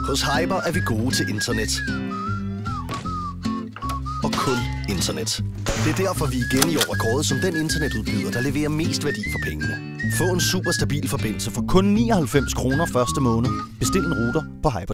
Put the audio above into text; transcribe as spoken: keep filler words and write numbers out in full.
Hos Hyper er vi gode til internet. Og kun internet. Det er derfor, vi igen i år er kåret som den internetudbyder, der leverer mest værdi for pengene. Få en super stabil forbindelse for kun nioghalvfems kroner første måned. Bestil en router på hyper